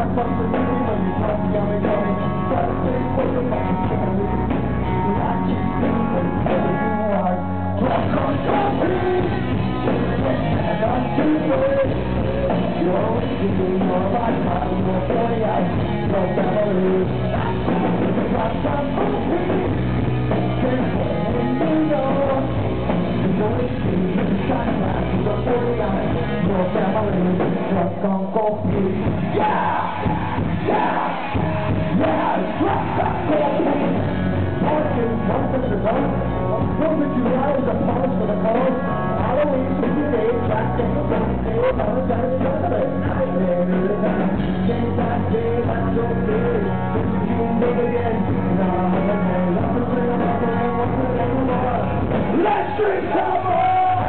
Let's drink some more!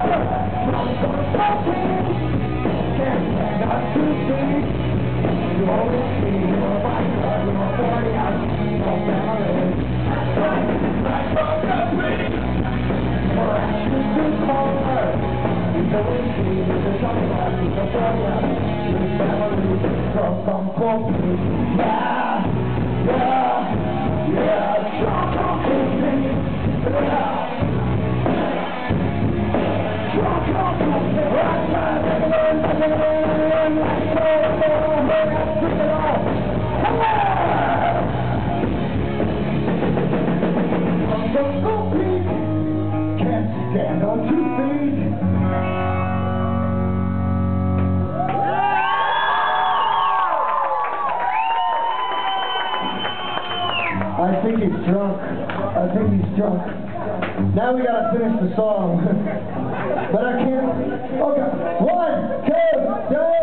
Not too deep. You always see your body, your 40 out, your family. Like from the street. For action to cold. You always see the sunlight, your 40 out, your family. From coffee. Yeah, yeah, yeah. Drunk on coffee. Yeah. Drunk on coffee. Can't stand on 2 feet. I think he's drunk. I think he's drunk. Now we gotta finish the song. But I can't. Okay. 1, 2, 3.